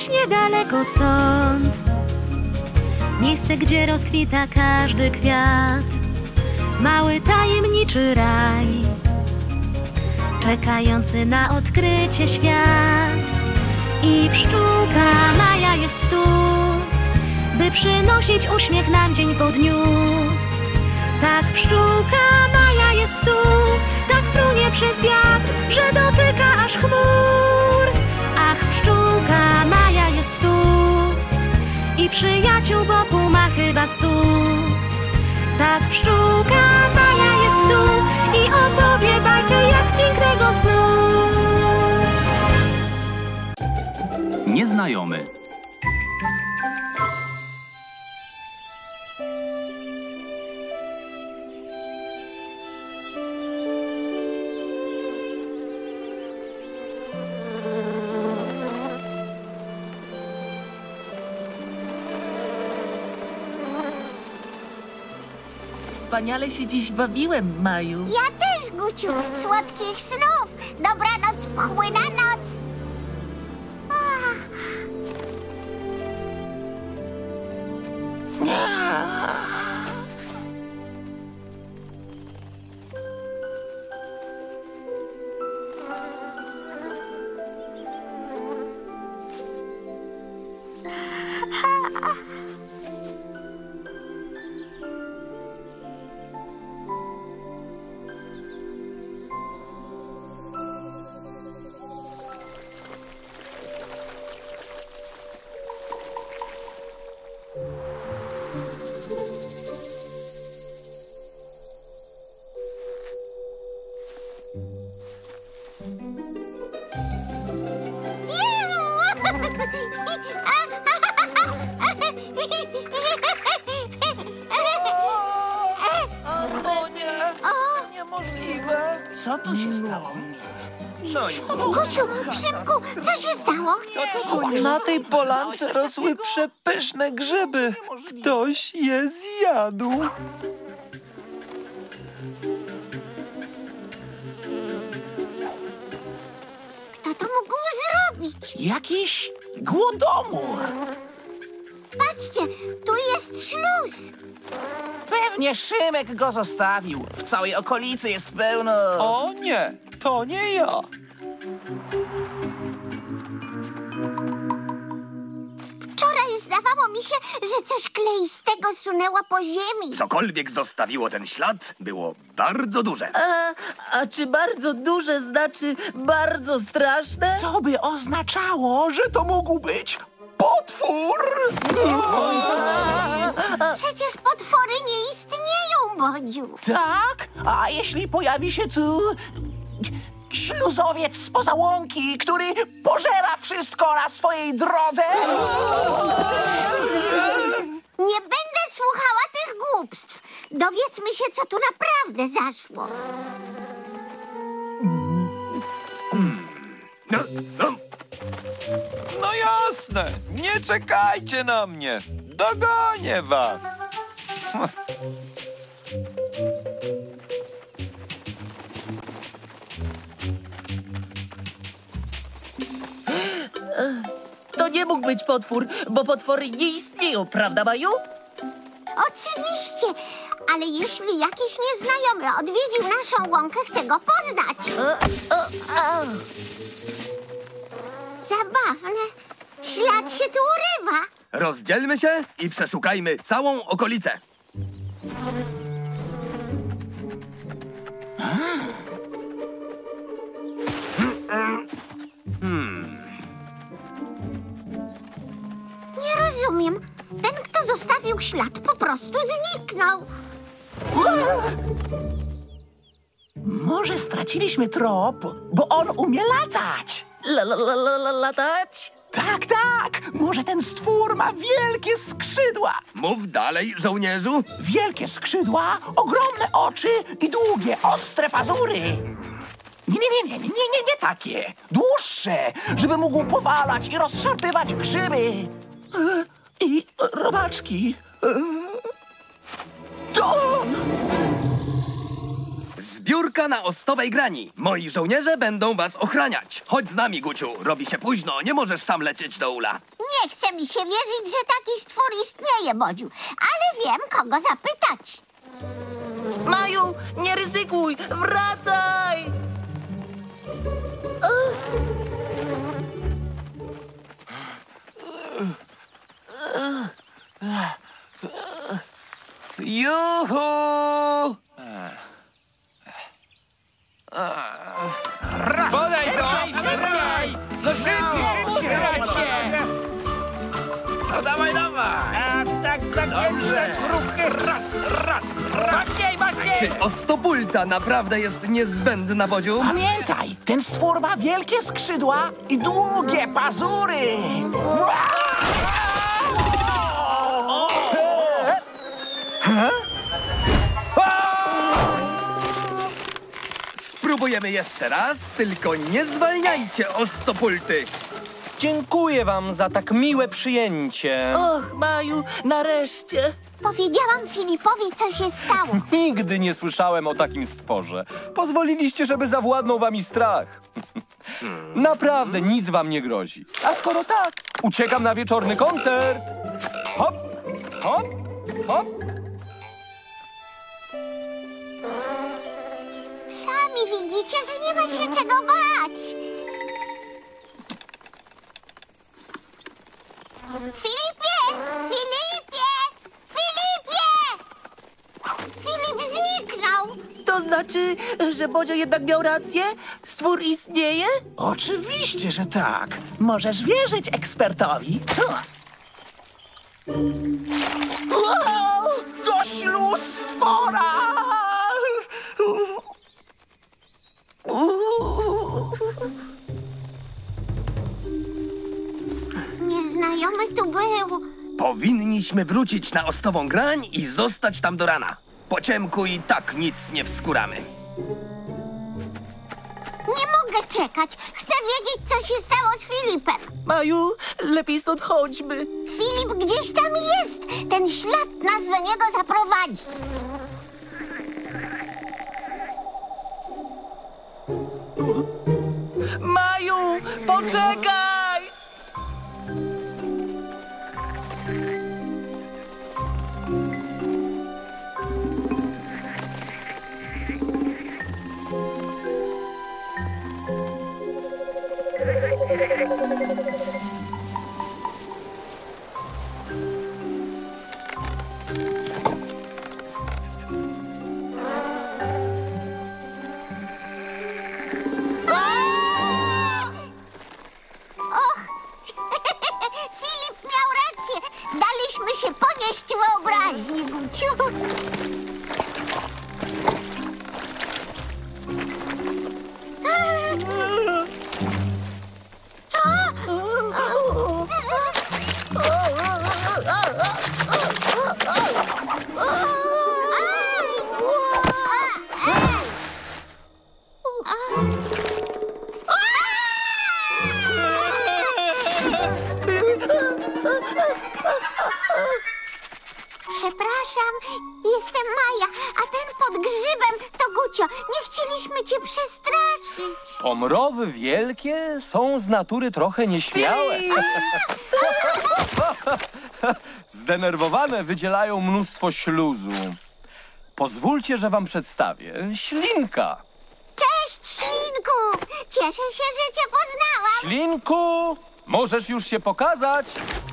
gdzieś niedaleko stąd. Miejsce, gdzie rozkwita każdy kwiat. Mały tajemniczy raj, czekający na odkrycie świat. I pszczółka Maja jest tu, by przynosić uśmiech nam dzień po dniu. Tak, pszczółka Maja jest tu, tak frunie przez wiatr, że dotyka aż chmur. Ach, pszczółka Maja jest tu i przyjaciół wokół ma chyba 100. Tak, pszczółka Maja jest tu i opowie bajkę jak z pięknego snu. Nieznajomy. Wspaniale się dziś bawiłem, Maju. Ja też, Guciu. Słodkich snów. Dobranoc, pchłyna noc. O nie! Niemożliwe! Co tu się stało? No i Guciu, szybko, co się stało? na tej polance rosły przepyszne grzyby. Ktoś je zjadł. Kto to mógł zrobić? Jakiś głodomór. Patrzcie, tu jest śluz. Pewnie Szymek go zostawił. W całej okolicy jest pełno... O nie, to nie ja. Wczoraj zdawało mi się, że coś kleistego sunęło po ziemi. Cokolwiek zostawiło ten ślad, było bardzo duże. A czy bardzo duże znaczy bardzo straszne? To by oznaczało, że to mógł być potwór! Przecież potwory nie istnieją, Bodziu. Tak? A jeśli pojawi się tu śluzowiec spoza łąki, który pożera wszystko na swojej drodze? Nie będę słuchała tych głupstw. Dowiedzmy się, co tu naprawdę zaszło. No jasne, nie czekajcie na mnie. Dogonię was. To nie mógł być potwór, bo potwory nie istnieją, prawda, Maju? Oczywiście, ale jeśli jakiś nieznajomy odwiedził naszą łąkę, chcę go poznać. Zabawne. Ślad się tu urywa. Rozdzielmy się i przeszukajmy całą okolicę. Nie rozumiem. Ten, kto zostawił ślad, po prostu zniknął. Może straciliśmy trop, bo on umie latać. Latać? Tak, tak! Może ten stwór ma wielkie skrzydła! Mów dalej, żołnierzu. Wielkie skrzydła, ogromne oczy i długie, ostre pazury. Nie takie. Dłuższe, żeby mógł powalać i rozszarpywać grzyby. I robaczki. To on! Zbiórka na Ostowej Grani. Moi żołnierze będą was ochraniać. Chodź z nami, Guciu. Robi się późno, nie możesz sam lecieć do ula. Nie chce mi się wierzyć, że taki stwór istnieje, Bodziu. Ale wiem, kogo zapytać. Maju, nie ryzykuj! Wracaj! Juhu! Podaj to! No szybciej! No dawaj! Tak zagięte ruchy. Raz. Mocniej. Czy Ostopulta naprawdę jest niezbędna, Bodziu? Pamiętaj, ten stwór ma wielkie skrzydła i długie pazury. Spróbujemy jeszcze raz, tylko nie zwalniajcie Ostopulty. Dziękuję wam za tak miłe przyjęcie. Och, Maju, nareszcie! Powiedziałam Filipowi, co się stało. Nigdy nie słyszałem o takim stworze. Pozwoliliście, żeby zawładnął wami strach. Naprawdę nic wam nie grozi. A skoro tak, uciekam na wieczorny koncert. Hop, hop, hop. Sami widzicie, że nie ma się czego bać. Filipie! Filip zniknął. To znaczy, że Bodzio jednak miał rację? Stwór istnieje? Oczywiście, że tak. Możesz wierzyć ekspertowi. Wow, to śluz stwora! Nieznajomy tu był. Powinniśmy wrócić na Ostową Grań i zostać tam do rana. Po ciemku i tak nic nie wskuramy. Nie mogę czekać. Chcę wiedzieć, co się stało z Filipem. Maju, lepiej stąd chodźmy. Filip gdzieś tam jest. Ten ślad nas do niego zaprowadzi. Maju, poczekaj! Filip miał rację. Daliśmy się ponieść wyobraźni, Guciu. Przepraszam, jestem Maja, a ten pod grzybem to Gucio. Nie chcieliśmy cię przestraszyć. Pomrowy wielkie są z natury trochę nieśmiałe. Zdenerwowane wydzielają mnóstwo śluzu. Pozwólcie, że wam przedstawię Ślinka. Cześć, Ślinku! Cieszę się, że cię poznałam. Ślinku, możesz już się pokazać.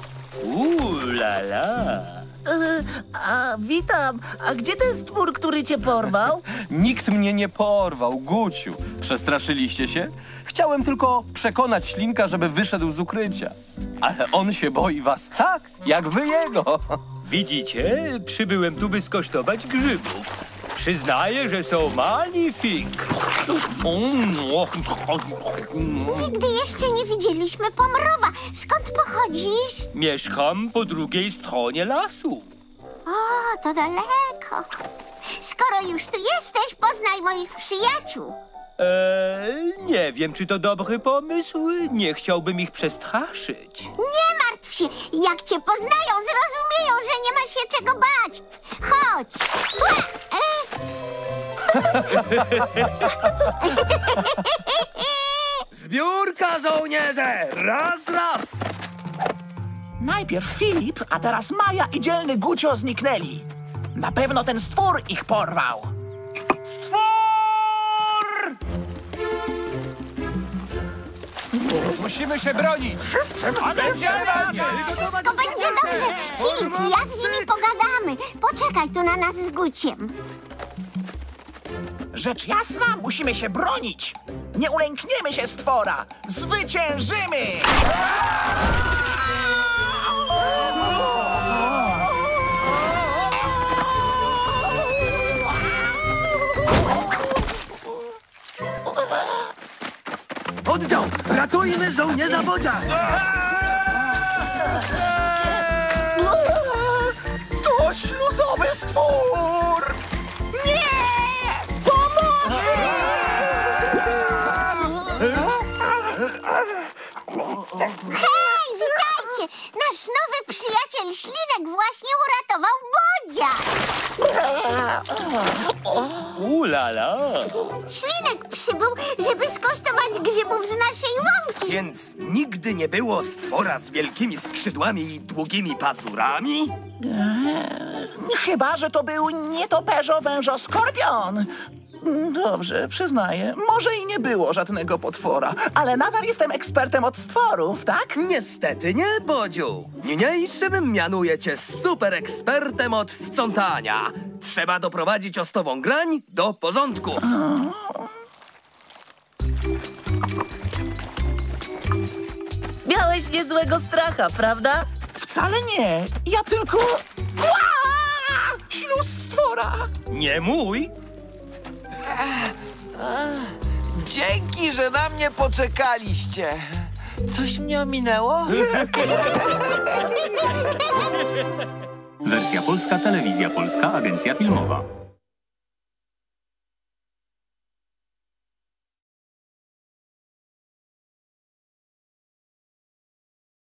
Witam. A gdzie ten stwór, który cię porwał? Nikt mnie nie porwał, Guciu. Przestraszyliście się? Chciałem tylko przekonać Ślinka, żeby wyszedł z ukrycia. Ale on się boi was tak, jak wy jego. Widzicie? Przybyłem tu, by skosztować grzybów. Przyznaję, że są magnifik. Nigdy jeszcze nie widzieliśmy pomrowa. Skąd pochodzisz? Mieszkam po drugiej stronie lasu. O, to daleko. Skoro już tu jesteś, poznaj moich przyjaciół. Nie wiem, czy to dobry pomysł. Nie chciałbym ich przestraszyć. Nie martw się. Jak cię poznają, zrozumieją, że nie ma się czego bać. Chodź. Ua! Zbiórka, żołnierze! Raz, raz! Najpierw Filip, a teraz Maja i dzielny Gucio zniknęli. Na pewno ten stwór ich porwał. Stwór! Musimy się bronić! Wszystko będzie dobrze. Filip, ja z nimi pogadamy. Poczekaj tu na nas z Guciem. Rzecz jasna, musimy się bronić. Nie ulękniemy się stwora. Zwyciężymy! Oddział! Ratujmy żołnierza Bodzia! To śluzowy stwór! Nie! Pomocy! Hej, witajcie! Nasz nowy przyjaciel Ślinek właśnie uratował Bodzia. Ulala! Ślinek przybył, żeby skosztować grzybów z naszej łąki. Więc nigdy nie było stwora z wielkimi skrzydłami i długimi pazurami? Chyba, że to był nietoperzo-wężoskorpion. Dobrze, przyznaję. Może i nie było żadnego potwora, ale nadal jestem ekspertem od stworów, tak? Niestety nie, Bodziu. Niniejszym mianuję cię super ekspertem od sprzątania. Trzeba doprowadzić ostową grań do porządku. Miałeś niezłego stracha, prawda? Wcale nie. Ja tylko... Ła! Śluz stwora! Nie mój! Dzięki, że na mnie poczekaliście. Coś mnie ominęło? Wersja polska, Telewizja Polska, Agencja Filmowa.